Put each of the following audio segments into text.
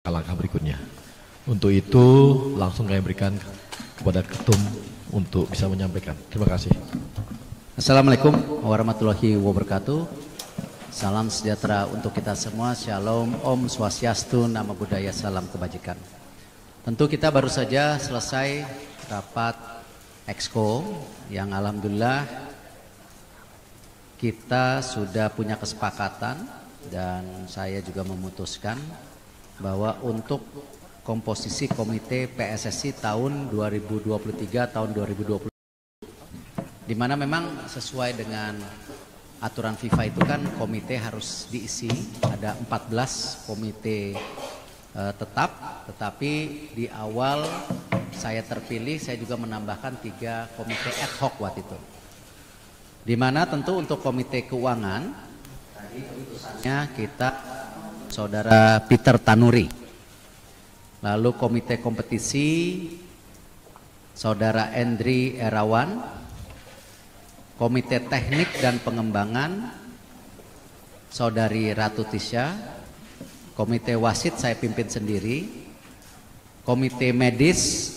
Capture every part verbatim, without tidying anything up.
langkah berikutnya. Untuk itu langsung kami berikan kepada Ketum untuk bisa menyampaikan. Terima kasih. Assalamualaikum warahmatullahi wabarakatuh. Salam sejahtera untuk kita semua. Shalom, Om Swastiastu, Namo Buddhaya, salam kebajikan. Tentu kita baru saja selesai rapat Exco yang alhamdulillah kita sudah punya kesepakatan dan saya juga memutuskan bahwa untuk komposisi komite P S S I tahun dua ribu dua puluh tiga tahun dua ribu dua puluh, di mana memang sesuai dengan aturan FIFA itu kan komite harus diisi, ada empat belas komite uh, tetap, tetapi di awal saya terpilih, saya juga menambahkan tiga komite ad hoc waktu itu, di mana tentu untuk komite keuangan tadi keputusannya kita Saudara Peter Tanuri, lalu komite kompetisi Saudara Endri Erawan, komite teknik dan pengembangan Saudari Ratu Tisha, komite wasit saya pimpin sendiri, komite medis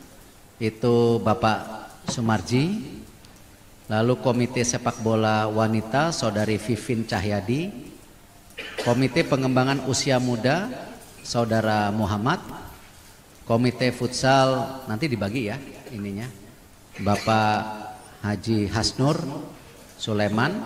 itu Bapak Sumarji, lalu komite sepak bola wanita Saudari Vivin Cahyadi, komite pengembangan usia muda Saudara Muhammad, komite futsal nanti dibagi ya ininya Bapak Haji Hasnur Sulaiman,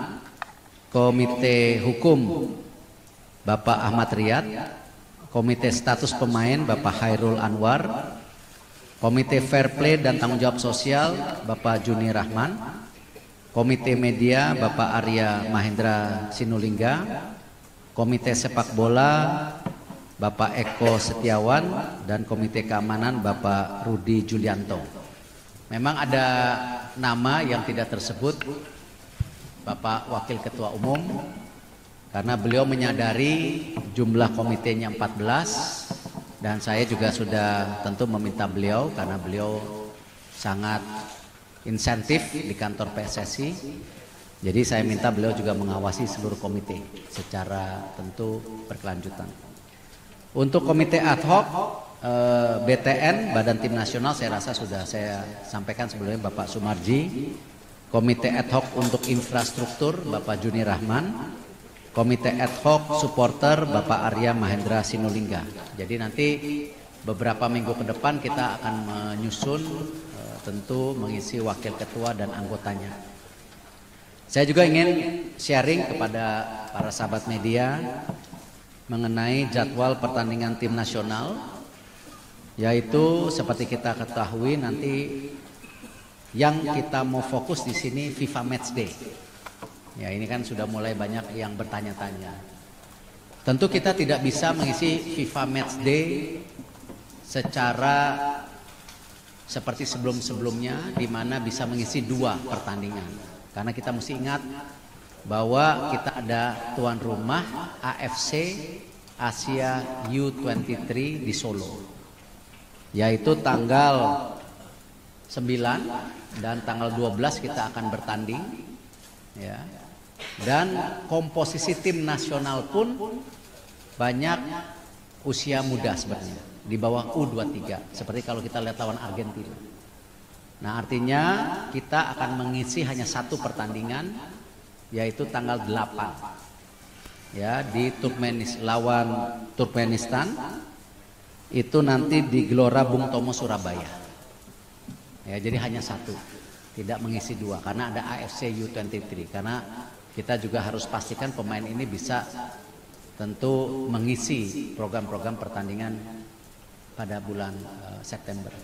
komite hukum Bapak Ahmad Riyad, komite status pemain Bapak Hairul Anwar, komite fair play dan tanggung jawab sosial Bapak Juni Rahman, komite media Bapak Arya Mahendra Sinulingga, komite sepak bola Bapak Eko Setiawan, dan komite keamanan Bapak Rudi Julianto. Memang ada nama yang tidak tersebut, Bapak Wakil Ketua Umum, karena beliau menyadari jumlah komitenya empat belas, dan saya juga sudah tentu meminta beliau karena beliau sangat insentif di kantor P S S I. Jadi saya minta beliau juga mengawasi seluruh komite secara tentu berkelanjutan. Untuk komite ad hoc eh, B T N Badan Tim Nasional saya rasa sudah saya sampaikan sebelumnya Bapak Sumarji. Komite ad hoc untuk infrastruktur Bapak Juni Rahman. Komite ad hoc supporter Bapak Arya Mahendra Sinulingga. Jadi nanti beberapa minggu ke depan kita akan menyusun eh, tentu mengisi wakil ketua dan anggotanya. Saya juga ingin sharing kepada para sahabat media mengenai jadwal pertandingan tim nasional, yaitu seperti kita ketahui nanti yang kita mau fokus di sini FIFA Matchday. Ya, ini kan sudah mulai banyak yang bertanya-tanya. Tentu kita tidak bisa mengisi FIFA Matchday secara seperti sebelum-sebelumnya, di mana bisa mengisi dua pertandingan. Karena kita mesti ingat bahwa kita ada tuan rumah A F C Asia U dua puluh tiga di Solo, yaitu tanggal sembilan dan tanggal dua belas kita akan bertanding ya. Dan komposisi tim nasional pun banyak usia muda sebenarnya, di bawah U dua puluh tiga, seperti kalau kita lihat lawan Argentina. Nah, artinya kita akan mengisi hanya satu pertandingan, yaitu tanggal delapan ya di Turkmenistan, lawan Turkmenistan itu nanti di Gelora Bung Tomo Surabaya ya. Jadi hanya satu, tidak mengisi dua karena ada A F C U dua puluh tiga, karena kita juga harus pastikan pemain ini bisa tentu mengisi program-program pertandingan pada bulan uh, September.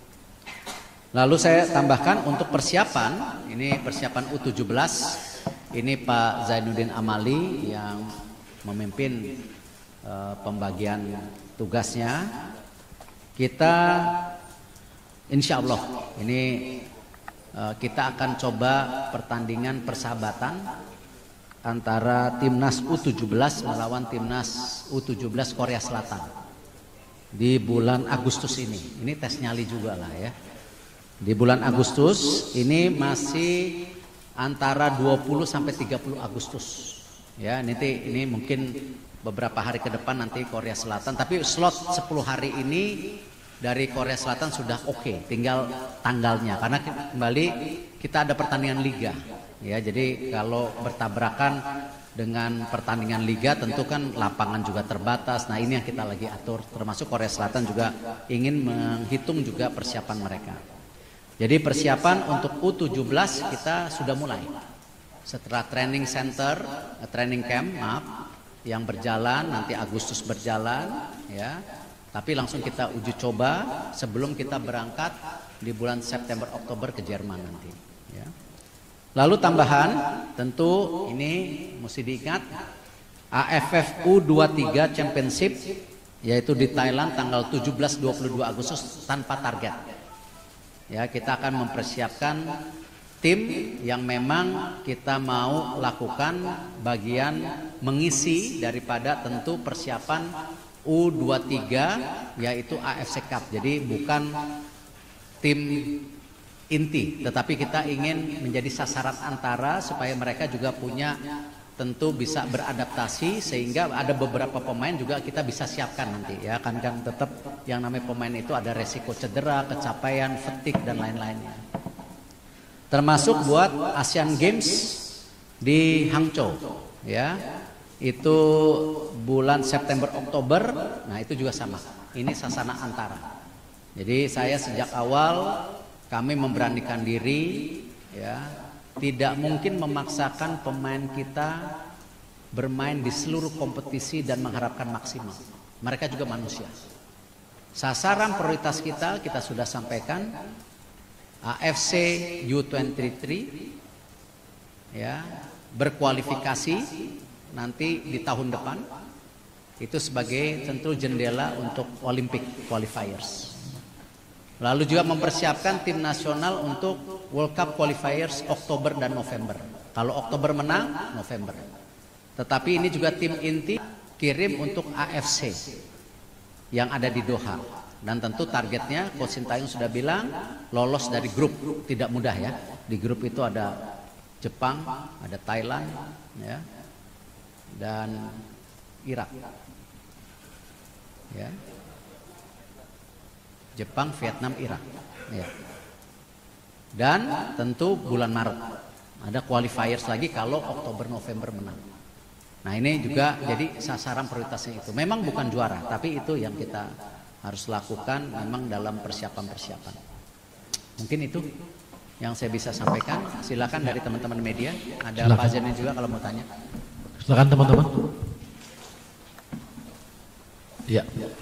Lalu saya tambahkan untuk persiapan, ini persiapan U tujuh belas, ini Pak Zainuddin Amali yang memimpin uh, pembagian tugasnya. Kita insya Allah ini uh, kita akan coba pertandingan persahabatan antara timnas U tujuh belas melawan timnas U tujuh belas Korea Selatan di bulan Agustus ini. Ini tes nyali juga lah ya. Di bulan Agustus ini masih antara dua puluh sampai tiga puluh Agustus. Ya, nanti ini mungkin beberapa hari ke depan nanti Korea Selatan, tapi slot sepuluh hari ini dari Korea Selatan sudah oke, okay. Tinggal tanggalnya karena kembali kita ada pertandingan liga ya, jadi kalau bertabrakan dengan pertandingan liga tentu kan lapangan juga terbatas. Nah ini yang kita lagi atur, termasuk Korea Selatan juga ingin menghitung juga persiapan mereka. Jadi persiapan untuk U tujuh belas kita sudah mulai setelah training center, training camp maaf yang berjalan, nanti Agustus berjalan ya, tapi langsung kita uji coba sebelum kita berangkat di bulan September Oktober ke Jerman nanti ya. Lalu tambahan tentu ini mesti diingat A F F U dua puluh tiga Championship yaitu di Thailand tanggal tujuh belas dua puluh dua Agustus tanpa target ya. Kita akan mempersiapkan tim yang memang kita mau lakukan bagian mengisi daripada tentu persiapan U dua puluh tiga yaitu A F C Cup. Jadi bukan tim inti, tetapi kita ingin menjadi sasaran antara supaya mereka juga punya tentu bisa beradaptasi, sehingga ada beberapa pemain juga kita bisa siapkan nanti ya, kan kan tetap yang namanya pemain itu ada resiko cedera, kecapaian, fatigue dan lain-lainnya. Termasuk buat Asian Games di Hangzhou ya, itu bulan September Oktober. Nah itu juga sama, ini sasana antara. Jadi saya sejak awal kami memberanikan diri ya, tidak mungkin memaksakan pemain kita bermain di seluruh kompetisi dan mengharapkan maksimal. Mereka juga manusia. Sasaran prioritas kita kita sudah sampaikan, A F C U dua puluh tiga ya, berkualifikasi nanti di tahun depan itu sebagai tentu jendela untuk Olympic qualifiers. Lalu juga mempersiapkan tim nasional untuk World Cup qualifiers Oktober dan November. Kalau Oktober menang, November. Tetapi ini juga tim inti kirim untuk A F C yang ada di Doha. Dan tentu targetnya Coach Sintayong sudah bilang lolos dari grup, tidak mudah ya. Di grup itu ada Jepang, ada Thailand, ya, dan Irak. Ya. Jepang, Vietnam, Irak. Ya. Dan tentu bulan Maret ada qualifiers lagi kalau Oktober November menang. Nah ini juga jadi sasaran prioritasnya itu. Memang bukan juara, tapi itu yang kita harus lakukan memang dalam persiapan-persiapan. Mungkin itu yang saya bisa sampaikan. Silakan dari teman-teman media. Ada Silakan. Pak Zaini juga kalau mau tanya. Silakan teman-teman. Ya.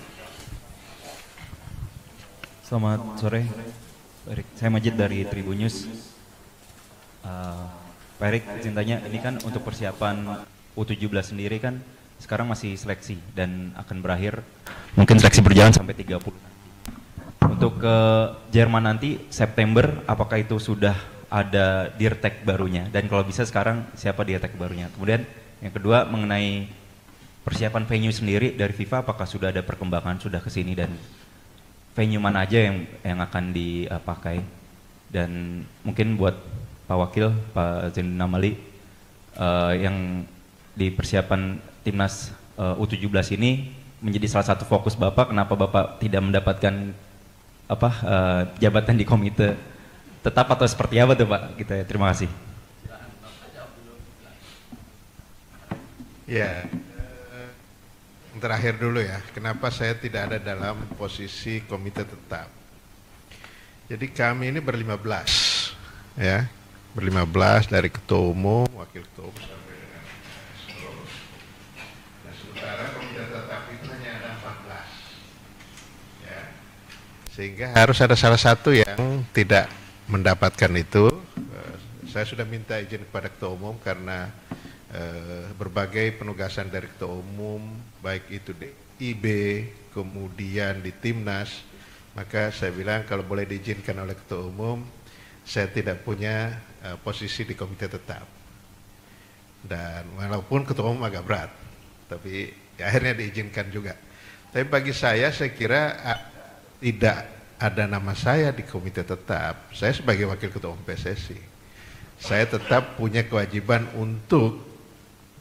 Selamat sore, Pak Erik. Saya Majid dari Tribun News. Uh, Pak Erik, cintanya ini kan untuk persiapan U tujuh belas sendiri kan sekarang masih seleksi dan akan berakhir, mungkin seleksi berjalan sampai tiga puluh. Untuk ke Jerman nanti September, apakah itu sudah ada dirtek barunya? Dan kalau bisa sekarang siapa dirtek barunya? Kemudian yang kedua mengenai persiapan venue sendiri dari FIFA, apakah sudah ada perkembangan, sudah ke sini, dan venue mana aja yang yang akan dipakai? Dan mungkin buat Pak Wakil, Pak Zainuddin Amali, uh, yang di persiapan timnas uh, U tujuh belas ini menjadi salah satu fokus Bapak, kenapa Bapak tidak mendapatkan apa uh, jabatan di komite tetap atau seperti apa tuh Pak? Gitu ya. Terima kasih. Ya. Terakhir dulu ya, kenapa saya tidak ada dalam posisi komite tetap. Jadi kami ini berlima belas, ya, berlima belas dari ketua umum, wakil ketua umum sampai dengan seluruh. Nah sementara komite tetap itu hanya ada empat belas, ya, sehingga harus ada salah satu yang tidak mendapatkan itu. Saya sudah minta izin kepada ketua umum karena Uh, berbagai penugasan dari ketua umum, baik itu di I B, kemudian di Timnas, maka saya bilang kalau boleh diizinkan oleh ketua umum, saya tidak punya uh, posisi di komite tetap. Dan walaupun ketua umum agak berat, tapi ya, akhirnya diizinkan juga. Tapi bagi saya, saya kira uh, tidak ada nama saya di komite tetap. Saya sebagai wakil ketua umum P S S I, saya tetap punya kewajiban untuk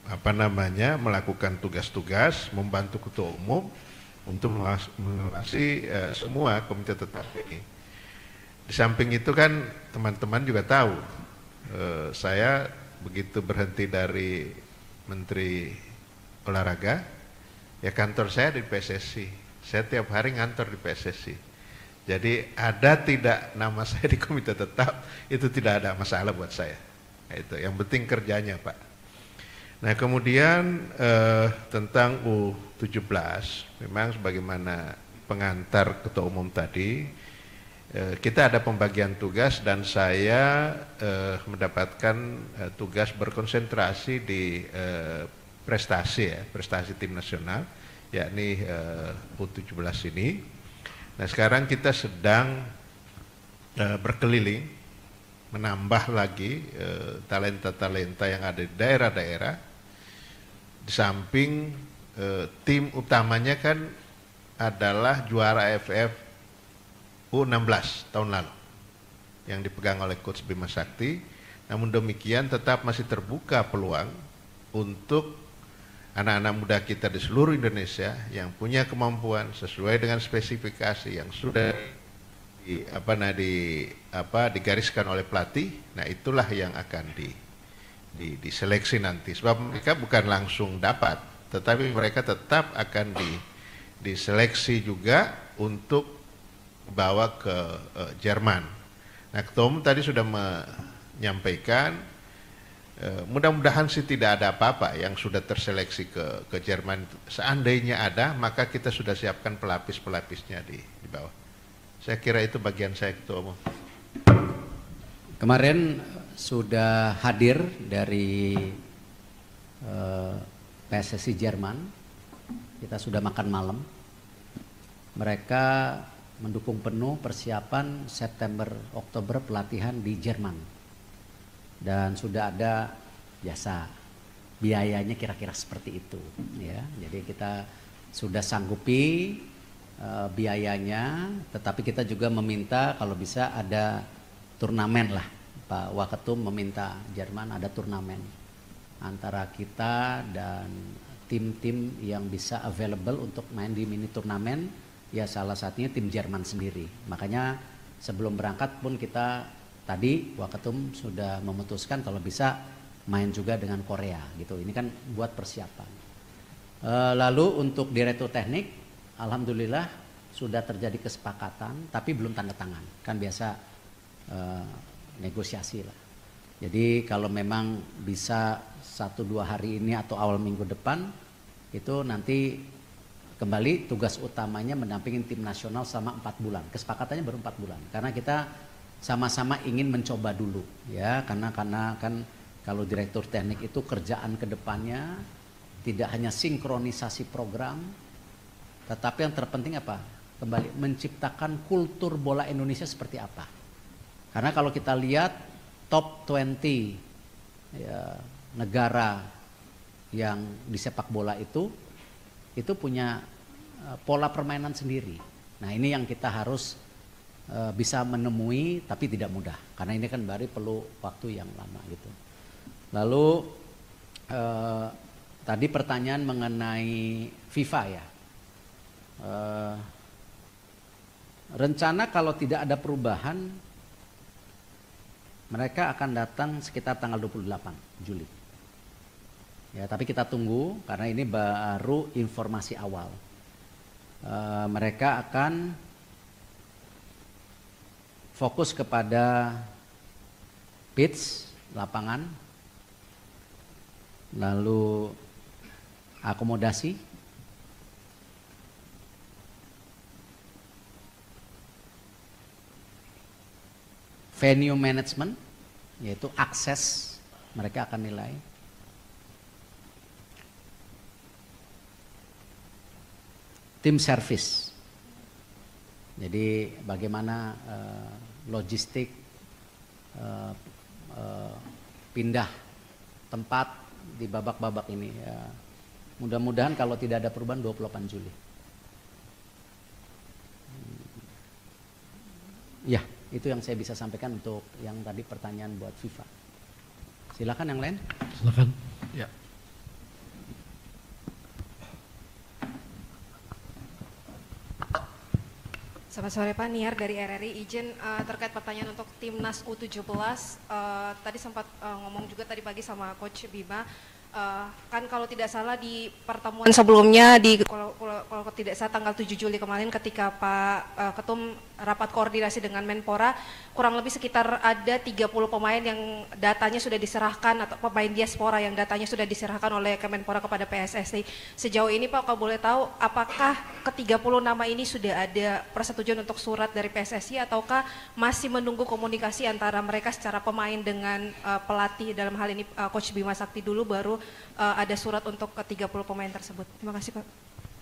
apa namanya melakukan tugas-tugas membantu ketua umum untuk mengawasi uh, semua komite tetap ini. Di samping itu kan teman-teman juga tahu uh, saya begitu berhenti dari Menteri Olahraga, ya kantor saya di P S S I. Saya tiap hari ngantor di P S S I. Jadi ada tidak nama saya di komite tetap itu tidak ada masalah buat saya. Nah, itu yang penting kerjanya, Pak. Nah, kemudian eh, tentang U tujuh belas, memang sebagaimana pengantar ketua umum tadi, eh, kita ada pembagian tugas dan saya eh, mendapatkan eh, tugas berkonsentrasi di eh, prestasi ya, prestasi tim nasional, yakni eh, U tujuh belas ini. Nah, sekarang kita sedang uh, berkeliling menambah lagi talenta-talenta uh, yang ada di daerah-daerah. Di samping uh, tim utamanya kan adalah juara A F F U enam belas tahun lalu yang dipegang oleh Coach Bima Sakti. Namun demikian tetap masih terbuka peluang untuk anak-anak muda kita di seluruh Indonesia yang punya kemampuan sesuai dengan spesifikasi yang sudah di, apa, nah, di, apa, digariskan oleh pelatih. Nah, itulah yang akan di, di, diseleksi nanti. Sebab mereka bukan langsung dapat, tetapi mereka tetap akan di, diseleksi juga untuk bawa ke uh, Jerman. Nah, Ketua Umum tadi sudah menyampaikan Uh, mudah-mudahan sih tidak ada apa-apa yang sudah terseleksi ke ke Jerman. Seandainya ada, maka kita sudah siapkan pelapis-pelapisnya di, di bawah. Saya kira itu bagian saya, Ketua Umum. Kemarin sudah hadir dari uh, P S S I Jerman, kita sudah makan malam. Mereka mendukung penuh persiapan September Oktober pelatihan di Jerman. Dan sudah ada jasa biayanya kira-kira seperti itu ya. Jadi kita sudah sanggupi uh, biayanya, tetapi kita juga meminta kalau bisa ada turnamen lah. Pak Waketum meminta Jerman ada turnamen antara kita dan tim-tim yang bisa available untuk main di mini turnamen, ya salah satunya tim Jerman sendiri. Makanya sebelum berangkat pun kita tadi Waketum sudah memutuskan kalau bisa main juga dengan Korea gitu. Ini kan buat persiapan. E, lalu untuk direktur teknik, alhamdulillah sudah terjadi kesepakatan, tapi belum tanda tangan. Kan biasa e, negosiasi lah. Jadi kalau memang bisa satu dua hari ini atau awal minggu depan, itu nanti kembali tugas utamanya mendampingi tim nasional selama empat bulan. Kesepakatannya baru empat bulan, karena kita sama-sama ingin mencoba dulu ya, karena karena kan kalau direktur teknik itu kerjaan kedepannya tidak hanya sinkronisasi program, tetapi yang terpenting apa? Kembali menciptakan kultur bola Indonesia seperti apa. Karena kalau kita lihat top dua puluh ya, negara yang di sepak bola itu itu punya uh, pola permainan sendiri. Nah, ini yang kita harus bisa menemui, tapi tidak mudah karena ini kan baru perlu waktu yang lama gitu. Lalu eh, tadi pertanyaan mengenai FIFA ya, eh, rencana kalau tidak ada perubahan mereka akan datang sekitar tanggal dua puluh delapan Juli ya, tapi kita tunggu karena ini baru informasi awal. Eh, mereka akan fokus kepada pitch, lapangan, lalu akomodasi, venue management, yaitu akses mereka akan nilai, tim service. Jadi bagaimana uh, logistik uh, uh, pindah tempat di babak-babak ini ya. Mudah-mudahan kalau tidak ada perubahan dua puluh delapan Juli. Hmm. Ya, itu yang saya bisa sampaikan untuk yang tadi pertanyaan buat FIFA. Silakan yang lain. Silakan. Ya. Selamat sore Pak, Niar dari R R I. Izin uh, terkait pertanyaan untuk Timnas U tujuh belas, uh, tadi sempat uh, ngomong juga tadi pagi sama Coach Bima, uh, kan kalau tidak salah di pertemuan sebelumnya, di kalau, kalau, kalau tidak salah tanggal tujuh Juli kemarin ketika Pak uh, Ketum rapat koordinasi dengan Menpora, kurang lebih sekitar ada tiga puluh pemain yang datanya sudah diserahkan, atau pemain diaspora yang datanya sudah diserahkan oleh Kemenpora kepada P S S I. Sejauh ini Pak, kalau boleh tahu, apakah ke tiga puluh nama ini sudah ada persetujuan untuk surat dari P S S I ataukah masih menunggu komunikasi antara mereka secara pemain dengan uh, pelatih, dalam hal ini uh, Coach Bima Sakti dulu baru uh, ada surat untuk ke tiga puluh pemain tersebut. Terima kasih Pak.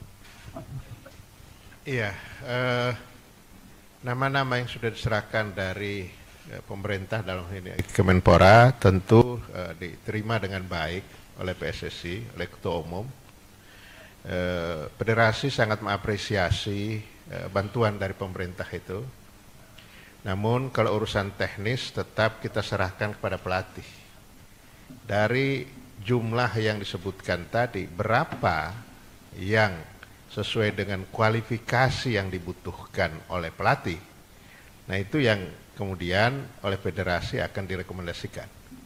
Iya, uh, nama-nama yang sudah diserahkan dari uh, pemerintah dalam ini Kemenpora tentu uh, diterima dengan baik oleh P S S I, oleh Ketua Umum. Uh, Federasi sangat mengapresiasi uh, bantuan dari pemerintah itu. Namun kalau urusan teknis tetap kita serahkan kepada pelatih. Dari jumlah yang disebutkan tadi, berapa yang sesuai dengan kualifikasi yang dibutuhkan oleh pelatih. Nah itu yang kemudian oleh federasi akan direkomendasikan.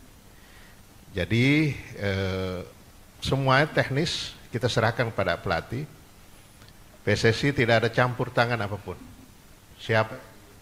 Jadi eh, semuanya teknis kita serahkan pada pelatih. P S S I tidak ada campur tangan apapun. Siapa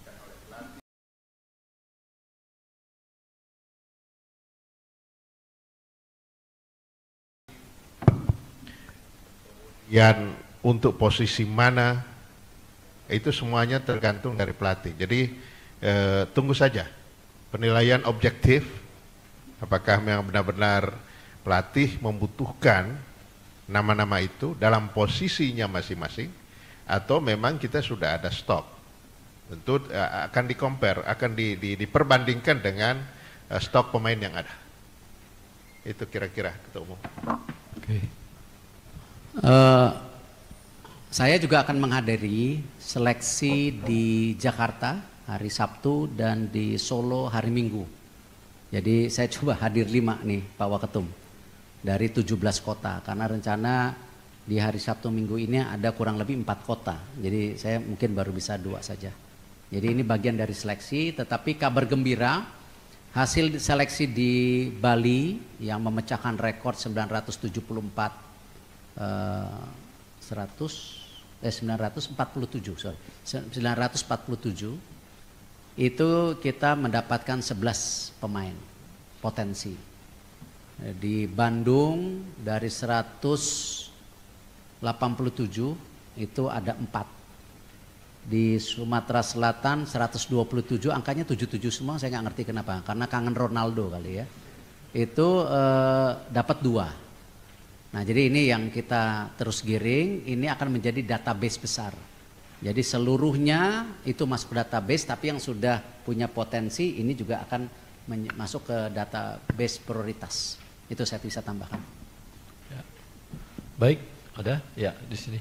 yang untuk posisi mana itu semuanya tergantung dari pelatih. Jadi eh, tunggu saja penilaian objektif apakah memang benar-benar pelatih membutuhkan nama-nama itu dalam posisinya masing-masing atau memang kita sudah ada stok. Tentu eh, akan di-compare, akan di, di, diperbandingkan dengan eh, stok pemain yang ada. Itu kira-kira Ketua Umum. Oke. Uh, saya juga akan menghadiri seleksi di Jakarta hari Sabtu dan di Solo hari Minggu. Jadi saya coba hadir lima nih Pak Waketum dari tujuh belas kota karena rencana di hari Sabtu Minggu ini ada kurang lebih empat kota. Jadi saya mungkin baru bisa dua saja. Jadi ini bagian dari seleksi, tetapi kabar gembira hasil seleksi di Bali yang memecahkan rekor sembilan ratus tujuh puluh empat Uh, seratus eh sembilan ratus empat puluh tujuh sorry sembilan ratus empat puluh tujuh itu kita mendapatkan sebelas pemain potensi. Di Bandung dari seratus delapan puluh tujuh itu ada empat. Di Sumatera Selatan seratus dua puluh tujuh, angkanya tujuh puluh tujuh semua, saya nggak ngerti kenapa, karena kangen Ronaldo kali ya. Itu uh, dapat dua. Nah jadi ini yang kita terus giring, ini akan menjadi database besar. Jadi seluruhnya itu masuk ke database, tapi yang sudah punya potensi ini juga akan masuk ke database prioritas. Itu saya bisa tambahkan. Ya. Baik, ada? Ya, di sini.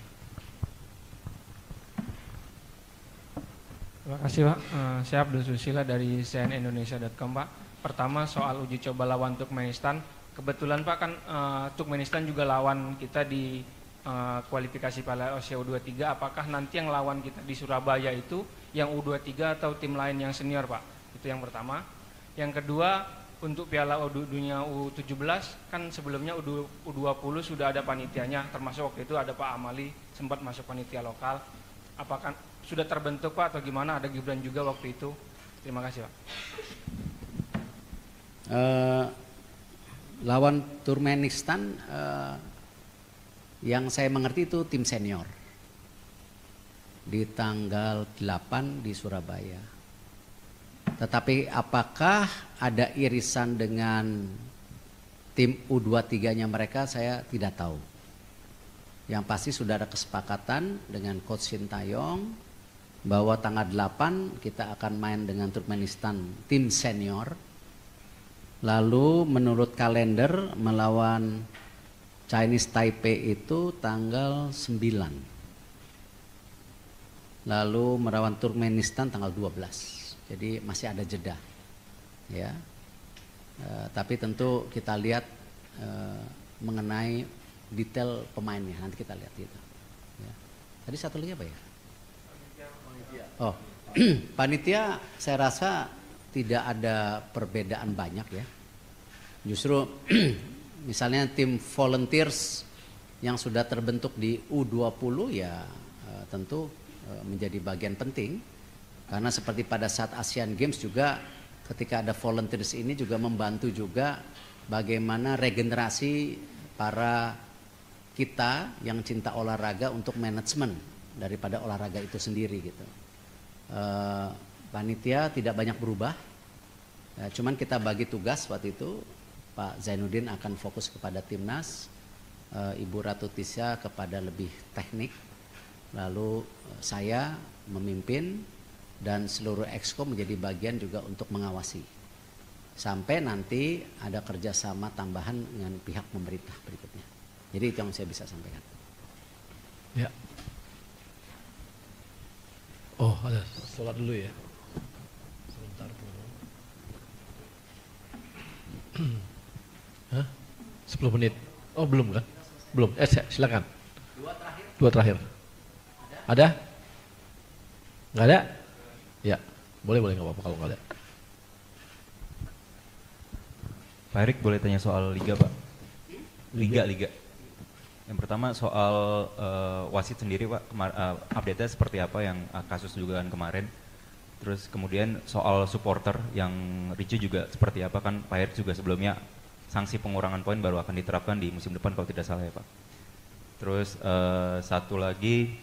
Terima kasih Pak. Uh, saya Abdul Susila dari C N N Indonesia dot com Pak. Pertama soal uji coba lawan Turkmenistan. Kebetulan Pak kan uh, Turkmenistan juga lawan kita di uh, kualifikasi Piala Asia U dua puluh tiga. Apakah nanti yang lawan kita di Surabaya itu yang U dua puluh tiga atau tim lain yang senior Pak? Itu yang pertama. Yang kedua untuk Piala Dunia U tujuh belas kan sebelumnya U dua puluh sudah ada panitianya, termasuk waktu itu ada Pak Amali sempat masuk panitia lokal. Apakah sudah terbentuk Pak atau gimana? Ada Gibran juga waktu itu. Terima kasih Pak. Uh, Lawan Turkmenistan uh, yang saya mengerti itu tim senior di tanggal delapan di Surabaya. Tetapi apakah ada irisan dengan tim U dua puluh tiga-nya mereka, saya tidak tahu. Yang pasti sudah ada kesepakatan dengan Coach Sintayong bahwa tanggal delapan kita akan main dengan Turkmenistan tim senior. Lalu menurut kalender melawan Chinese Taipei itu tanggal sembilan. Lalu melawan Turkmenistan tanggal dua belas. Jadi masih ada jeda. Ya. E, tapi tentu kita lihat e, mengenai detail pemainnya, nanti kita lihat itu. Ya. Tadi satu lagi apa ya? Oh, panitia saya rasa tidak ada perbedaan banyak ya. Justru misalnya tim volunteers yang sudah terbentuk di U dua puluh ya uh, tentu uh, menjadi bagian penting. Karena seperti pada saat Asian Games juga ketika ada volunteers ini juga membantu juga bagaimana regenerasi para kita yang cinta olahraga untuk manajemen daripada olahraga itu sendiri gitu. Uh, panitia tidak banyak berubah, ya, cuman kita bagi tugas waktu itu. Pak Zainuddin akan fokus kepada timnas, uh, Ibu Ratu Tisha kepada lebih teknik, lalu uh, saya memimpin dan seluruh exco menjadi bagian juga untuk mengawasi. Sampai nanti ada kerjasama tambahan dengan pihak pemerintah berikutnya. Jadi itu yang saya bisa sampaikan. Ya. Oh, ada sholat dulu ya. Sebentar dulu. Hah? sepuluh menit. Oh, belum kan? Belum. Eh, silakan. Dua terakhir. Dua terakhir. Ada? Nggak ada? Ya, boleh boleh nggak apa-apa kalau nggak ada. Pak Erik boleh tanya soal liga, Pak? Liga, liga. Yang pertama soal uh, wasit sendiri, Pak. Kemar uh, update-nya seperti apa yang uh, kasus juga kan kemarin. Terus kemudian soal supporter yang ricu juga seperti apa, kan Pak Erik juga sebelumnya sanksi pengurangan poin baru akan diterapkan di musim depan kalau tidak salah ya, Pak. Terus uh, satu lagi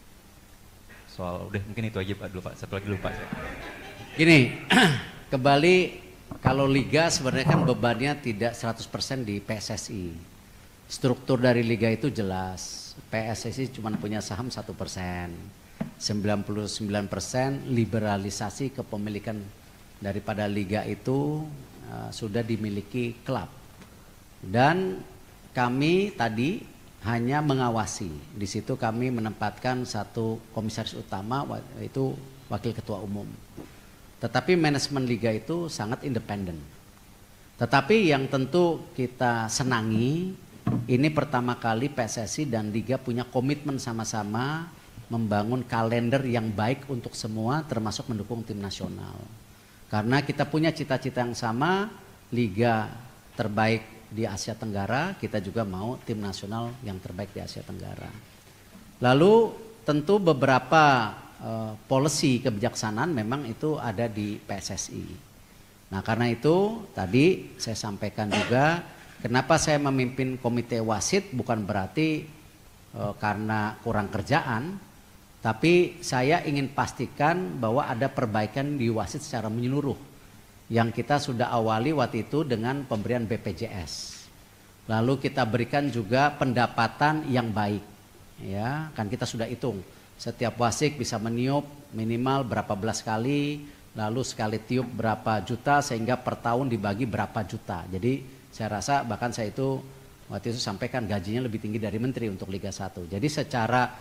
soal, udah mungkin itu aja Pak dulu Pak. Satu lagi lupa saya. Gini, kembali kalau liga sebenarnya kan bebannya tidak seratus persen di P S S I. Struktur dari liga itu jelas. P S S I cuma punya saham satu persen. sembilan puluh sembilan persen liberalisasi kepemilikan daripada liga itu uh, sudah dimiliki klub. Dan kami tadi hanya mengawasi. Di situ kami menempatkan satu komisaris utama, yaitu wakil ketua umum. Tetapi manajemen liga itu sangat independen. Tetapi yang tentu kita senangi, ini pertama kali P S S I dan liga punya komitmen sama-sama membangun kalender yang baik untuk semua, termasuk mendukung tim nasional. Karena kita punya cita-cita yang sama, liga terbaik di Asia Tenggara, kita juga mau tim nasional yang terbaik di Asia Tenggara. Lalu tentu beberapa uh, policy kebijaksanaan memang itu ada di P S S I. Nah karena itu tadi saya sampaikan juga kenapa saya memimpin komite wasit bukan berarti uh, karena kurang kerjaan, tapi saya ingin pastikan bahwa ada perbaikan di wasit secara menyeluruh. Yang kita sudah awali waktu itu dengan pemberian B P J S. Lalu kita berikan juga pendapatan yang baik. Ya, kan kita sudah hitung. Setiap wasit bisa meniup minimal berapa belas kali, lalu sekali tiup berapa juta sehingga per tahun dibagi berapa juta. Jadi saya rasa bahkan saya itu waktu itu sampaikan gajinya lebih tinggi dari menteri untuk Liga satu. Jadi secara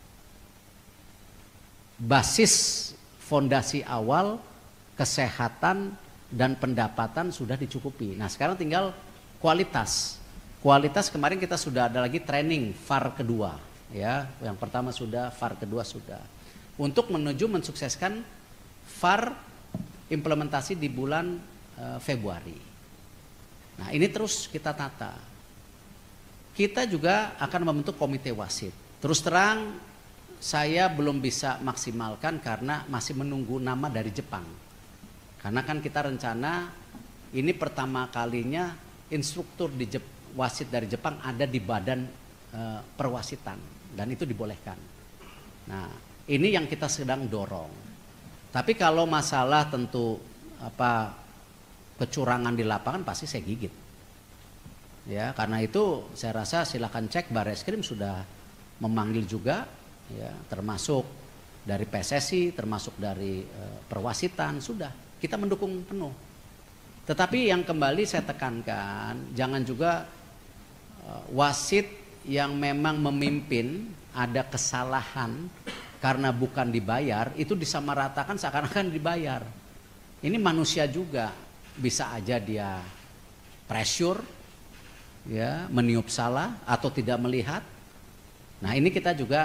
basis fondasi awal kesehatan dan pendapatan sudah dicukupi. Nah sekarang tinggal kualitas. Kualitas kemarin kita sudah ada lagi training V A R kedua, ya. Yang pertama sudah, V A R kedua sudah. Untuk menuju mensukseskan V A R implementasi di bulan uh, Februari. Nah ini terus kita tata. Kita juga akan membentuk komite wasit. Terus terang saya belum bisa maksimalkan karena masih menunggu nama dari Jepang. Karena kan kita rencana ini pertama kalinya instruktur di Jep, wasit dari Jepang ada di badan e, perwasitan dan itu dibolehkan. Nah ini yang kita sedang dorong. Tapi kalau masalah tentu apa kecurangan di lapangan pasti saya gigit. Ya karena itu saya rasa silakan cek Barreskrim sudah memanggil juga, ya termasuk dari P S S I, termasuk dari e, perwasitan sudah. Kita mendukung penuh. Tetapi yang kembali saya tekankan, jangan juga uh, wasit yang memang memimpin ada kesalahan karena bukan dibayar, itu disamaratakan seakan-akan dibayar. Ini manusia juga, bisa aja dia pressure, ya, meniup salah atau tidak melihat. Nah ini kita juga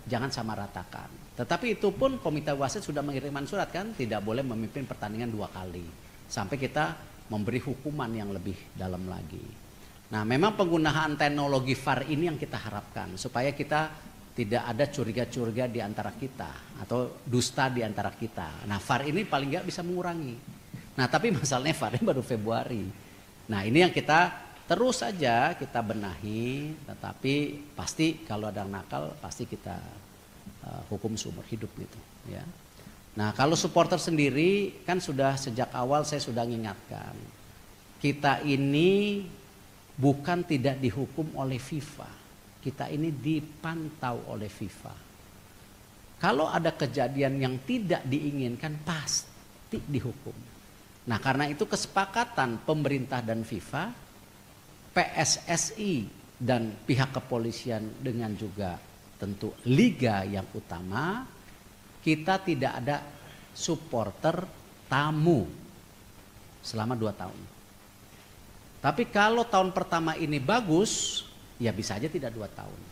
jangan sama ratakan. Tetapi itu pun komite wasit sudah mengirimkan surat kan, tidak boleh memimpin pertandingan dua kali. Sampai kita memberi hukuman yang lebih dalam lagi. Nah memang penggunaan teknologi V A R ini yang kita harapkan. Supaya kita tidak ada curiga-curiga di antara kita. Atau dusta di antara kita. Nah V A R ini paling nggak bisa mengurangi. Nah tapi masalahnya V A R ini baru Februari. Nah ini yang kita terus saja kita benahi, tetapi pasti kalau ada nakal pasti kita uh, hukum seumur hidup gitu ya. Nah kalau supporter sendiri kan sudah sejak awal saya sudah mengingatkan, kita ini bukan tidak dihukum oleh FIFA, kita ini dipantau oleh FIFA. Kalau ada kejadian yang tidak diinginkan pasti dihukum. Nah karena itu kesepakatan pemerintah dan FIFA, P S S I dan pihak kepolisian dengan juga tentu liga yang utama, kita tidak ada supporter tamu selama dua tahun. Tapi kalau tahun pertama ini bagus, ya bisa aja tidak dua tahun.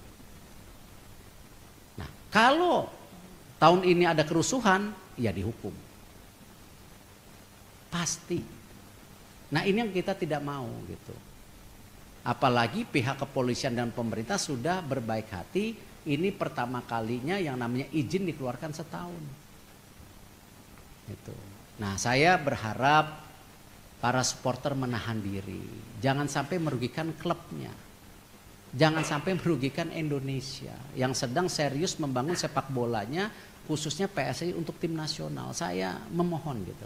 Nah kalau tahun ini ada kerusuhan, ya dihukum. Pasti. Nah ini yang kita tidak mau gitu. Apalagi pihak kepolisian dan pemerintah sudah berbaik hati, ini pertama kalinya yang namanya izin dikeluarkan setahun. Gitu. Nah saya berharap para supporter menahan diri, jangan sampai merugikan klubnya, jangan sampai merugikan Indonesia yang sedang serius membangun sepak bolanya, khususnya P S S I untuk tim nasional. Saya memohon gitu.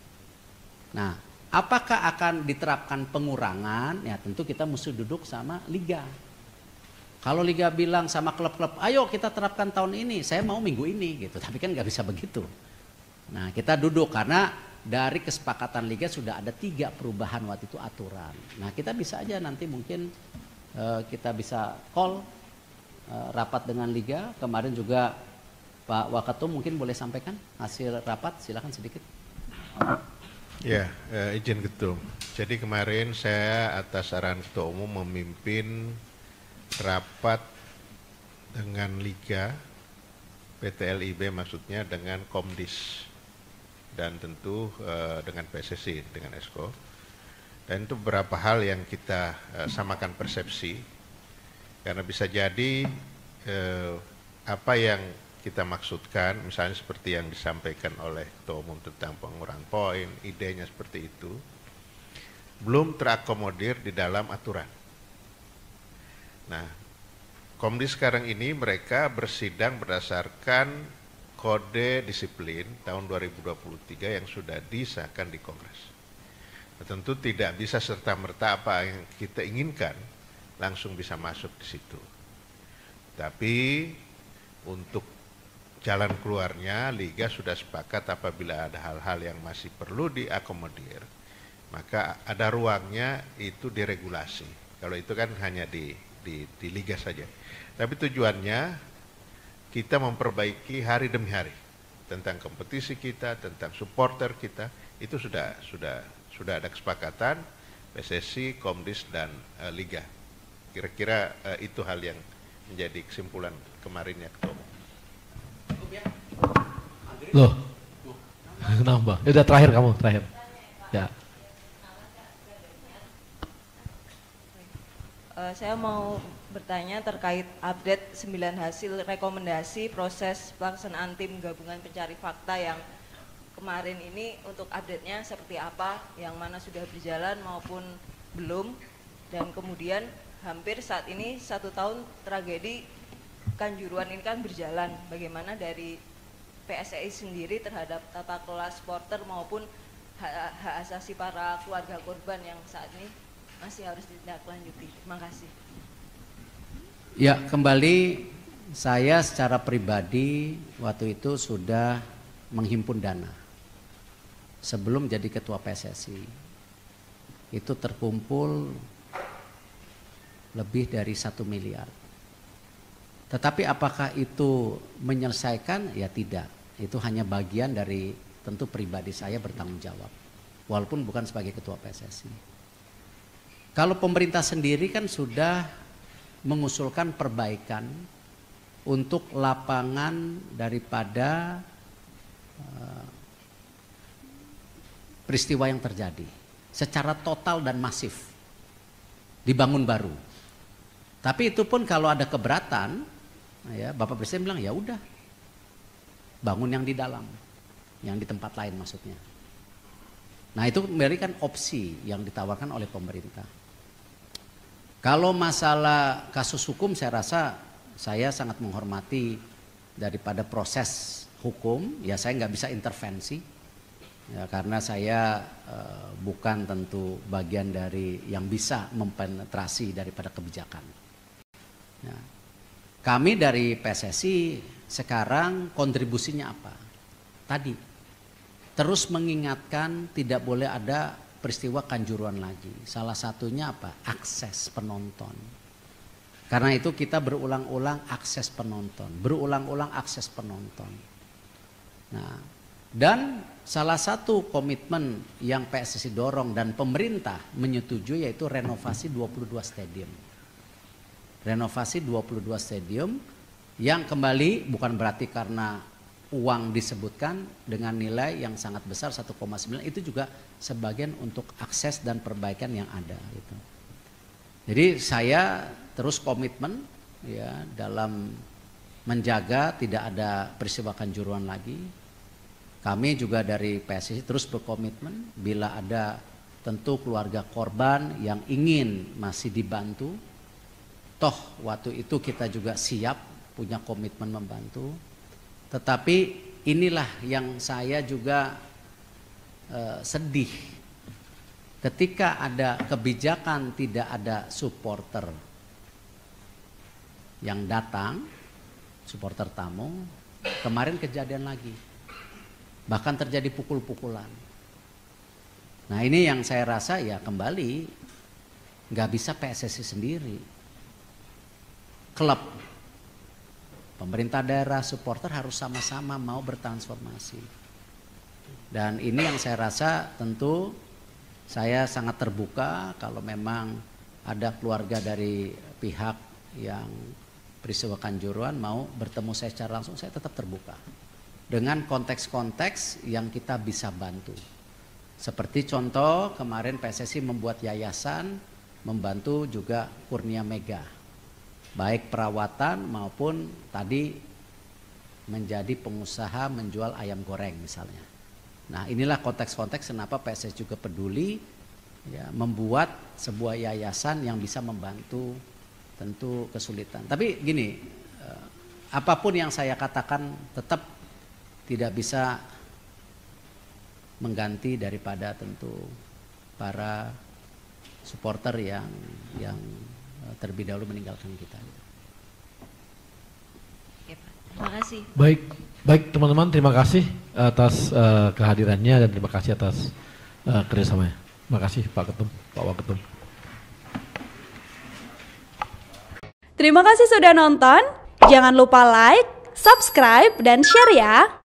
Nah. Apakah akan diterapkan pengurangan? Ya tentu kita mesti duduk sama liga. Kalau liga bilang sama klub-klub, ayo kita terapkan tahun ini, saya mau minggu ini gitu. Tapi kan nggak bisa begitu. Nah kita duduk karena dari kesepakatan liga sudah ada tiga perubahan waktu itu aturan. Nah kita bisa aja nanti mungkin uh, kita bisa call uh, rapat dengan liga. Kemarin juga Pak Waketum mungkin boleh sampaikan hasil rapat, silakan sedikit. Ya, eh, izin Ketum. Jadi kemarin saya atas arahan Ketua Umum memimpin rapat dengan Liga, P T L I B maksudnya dengan Komdis, dan tentu eh, dengan P S S I, dengan Esko. Dan itu beberapa hal yang kita eh, samakan persepsi, karena bisa jadi eh, apa yang kita maksudkan, misalnya seperti yang disampaikan oleh Ketua Umum tentang pengurangan poin, idenya seperti itu, belum terakomodir di dalam aturan. Nah, Komdis sekarang ini mereka bersidang berdasarkan kode disiplin tahun dua ribu dua puluh tiga yang sudah disahkan di Kongres. Nah, tentu tidak bisa serta-merta apa yang kita inginkan langsung bisa masuk di situ. Tapi untuk jalan keluarnya, Liga sudah sepakat apabila ada hal-hal yang masih perlu diakomodir, maka ada ruangnya itu diregulasi. Kalau itu kan hanya di, di, di Liga saja. Tapi tujuannya kita memperbaiki hari demi hari tentang kompetisi kita, tentang supporter kita, itu sudah sudah sudah ada kesepakatan P S S I, Komdis dan uh, Liga. Kira-kira uh, itu hal yang menjadi kesimpulan kemarin ya Ketua Umum. Loh, kenapa? Ya udah terakhir kamu, terakhir. Ya. Uh, saya mau bertanya terkait update sembilan hasil rekomendasi proses pelaksanaan tim gabungan pencari fakta yang kemarin ini, untuk update-nya seperti apa, yang mana sudah berjalan maupun belum, dan kemudian hampir saat ini satu tahun tragedi Kanjuruhan ini kan berjalan, bagaimana dari P S S I sendiri terhadap tata kelola supporter maupun hak, hak asasi para keluarga korban yang saat ini masih harus ditindaklanjuti. Terima kasih. Ya, kembali saya secara pribadi waktu itu sudah menghimpun dana sebelum jadi ketua P S S I. Itu terkumpul lebih dari satu miliar. Tetapi apakah itu menyelesaikan? Ya tidak. Itu hanya bagian dari tentu pribadi saya bertanggung jawab. Walaupun bukan sebagai ketua P S S I. Kalau pemerintah sendiri kan sudah mengusulkan perbaikan untuk lapangan daripada uh, peristiwa yang terjadi secara total dan masif, dibangun baru. Tapi itu pun kalau ada keberatan, ya Bapak Presiden bilang ya udah, bangun yang di dalam, yang di tempat lain maksudnya. Nah itu memberikan opsi yang ditawarkan oleh pemerintah. Kalau masalah kasus hukum, saya rasa saya sangat menghormati daripada proses hukum. Ya saya nggak bisa intervensi, ya, karena saya uh, bukan tentu bagian dari yang bisa mempenetrasi daripada kebijakan. Ya. Kami dari P S S I sekarang kontribusinya apa? Tadi terus mengingatkan tidak boleh ada peristiwa Kanjuruhan lagi. Salah satunya apa? Akses penonton. Karena itu kita berulang-ulang akses penonton, berulang-ulang akses penonton. Nah, dan salah satu komitmen yang P S S I dorong dan pemerintah menyetujui yaitu renovasi dua puluh dua stadium. Renovasi dua puluh dua stadium yang kembali bukan berarti karena uang disebutkan dengan nilai yang sangat besar satu koma sembilan, itu juga sebagian untuk akses dan perbaikan yang ada gitu. Jadi saya terus komitmen ya dalam menjaga tidak ada peristiwa Kanjuruhan lagi. Kami juga dari P S S I terus berkomitmen bila ada tentu keluarga korban yang ingin masih dibantu, toh waktu itu kita juga siap punya komitmen membantu. Tetapi inilah yang saya juga eh, sedih ketika ada kebijakan tidak ada supporter yang datang, supporter tamu. Kemarin kejadian lagi, bahkan terjadi pukul-pukulan. Nah ini yang saya rasa ya kembali nggak bisa P S S I sendiri. Klub, pemerintah daerah, supporter harus sama-sama mau bertransformasi. Dan ini yang saya rasa tentu saya sangat terbuka kalau memang ada keluarga dari pihak yang peristiwa Kanjuruhan mau bertemu saya secara langsung, saya tetap terbuka. Dengan konteks-konteks yang kita bisa bantu. Seperti contoh kemarin P S S I membuat yayasan membantu juga Kurnia Mega. Baik perawatan maupun tadi menjadi pengusaha menjual ayam goreng misalnya. Nah inilah konteks-konteks kenapa P S S I juga peduli ya, membuat sebuah yayasan yang bisa membantu tentu kesulitan. Tapi gini, eh, apapun yang saya katakan tetap tidak bisa mengganti daripada tentu para supporter yang yang terlebih dahulu meninggalkan kita. Oke, Pak. Terima kasih. Baik, baik teman-teman, terima kasih atas uh, kehadirannya dan terima kasih atas uh, kerjasamanya. Terima kasih Pak Ketum, Pak Waketum. Terima kasih sudah nonton. Jangan lupa like, subscribe, dan share ya.